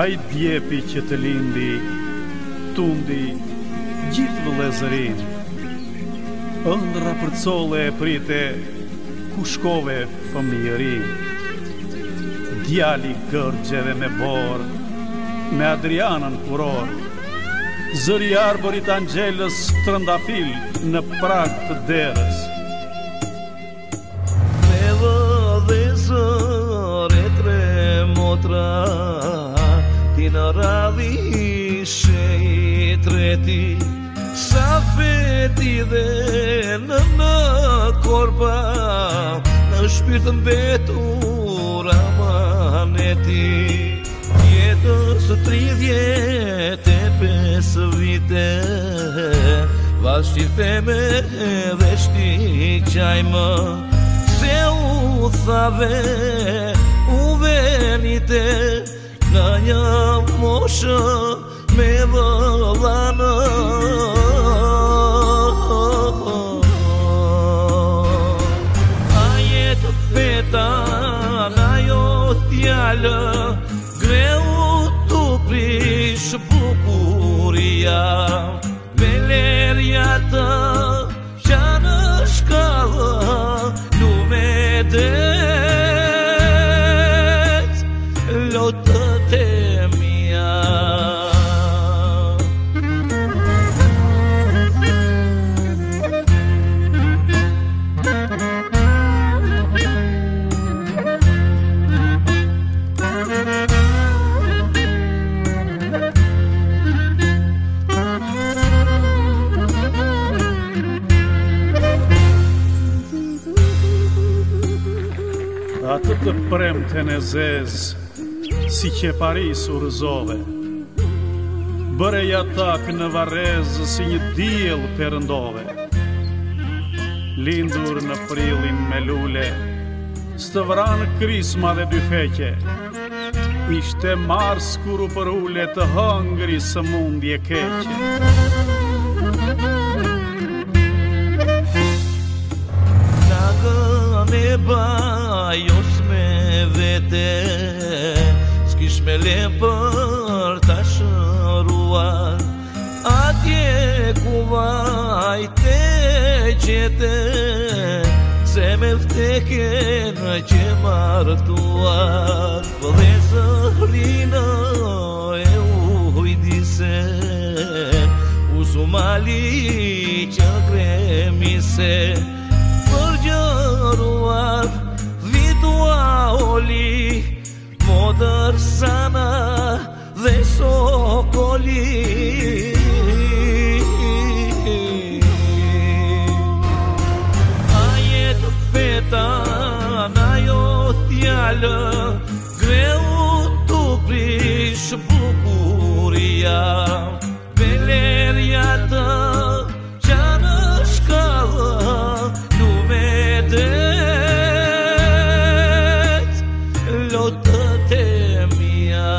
Ai djepi që të lindi, tundi, gjithë vëllezërin. Ëndra për colle e prite, ku shkove fëmijërin. Djali gërgjeve me borë, me Adrianën kuror. Zëri arborit Angjelës trëndafil në prag të derës. Me vë dhe zëre tre motra, ti në radhi ishe i treti. Sa feti dhe në korpa, në shpirtën betur amaneti. Jetës 35 vite, vashti theme dhe shti qajmë. Se u thave, u venite, në një moshë me vëllanë. A jetë feta, na jo thjallë, greu të prish bukuria. Velerja të qanë shkallë, lume det, lotët e mia. Atë të premten e zez, si që Paris u rëzove. Bërej atak në Varez, si një diell perëndove. Lindur në prillin me lule, stëvran krisma dhe dy feqe. Ishte mars kur u përule të hëngri së mundje keqe. Nagën e bajos me vete, s'kish me lem për ta shëruar. Atje ku vajte qete, se me vteken që martuar. Dhe zërinë e ujdise, usumali që gremise. Përgjëruar vitua oli, modër sana dhe sokoli. A jetë feta, na jo thjallë, greu të prish bukuria. Velerja të qanë shkallë, lume det, lotët e mia.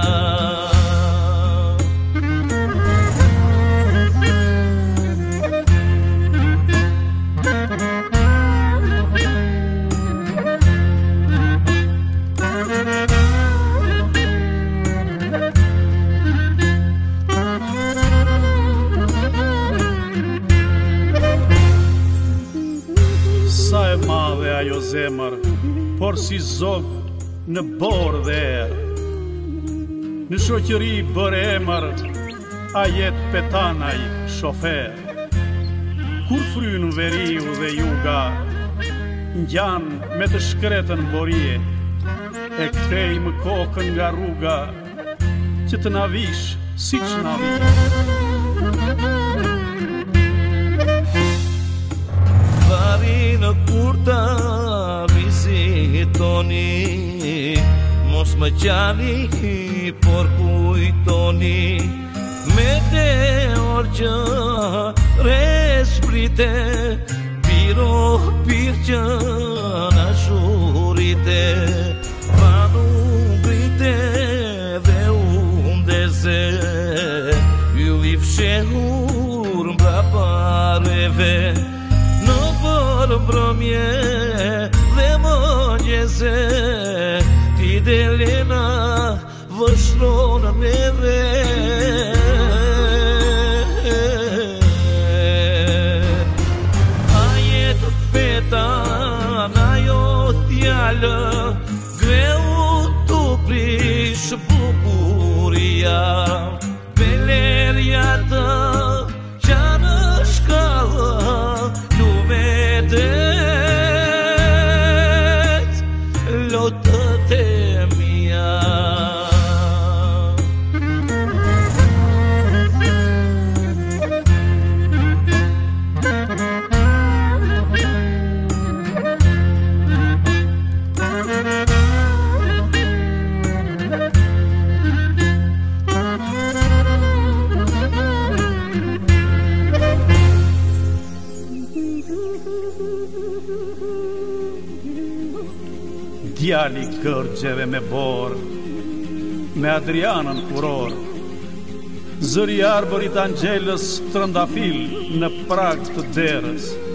Sa e madhe ajo zemër, por si zog në borë dhe erë. Në shoqëri bërë emër, a jetë petanaj shofer. Kur frynë veriu dhe juga, ngjan me të shkretën borije, e kthej më kokën nga rruga, që të na vish si që na vish. Varinë kur ta vizitoni, mos më qani, por kujtoni. Me te orë që resprite, biro pirë që na shurite. Vanu brite dhe undeze, ju i fshehur mbra pareve. Në bërë mbrëmje dhe mëngjese, ti delena vështronë neve. A jetë feta na jo thjallë, greu të prish bukuria, belerja të qanë shkallë, lume lotët e mia. Djali kërgjeve me borë, me Adrianën furor, zëri arbërit Angjelës trëndafil në prag të derës,